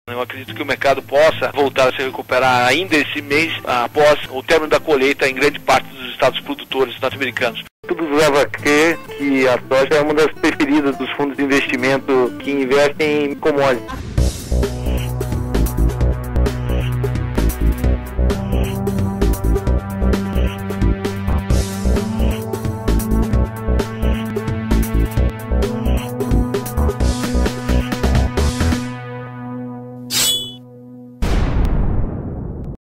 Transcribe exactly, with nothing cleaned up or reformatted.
Eu acredito que o mercado possa voltar a se recuperar ainda esse mês, após o término da colheita em grande parte dos estados produtores norte-americanos. Tudo leva a crer que a soja é uma das preferidas dos fundos de investimento que investem em commodities.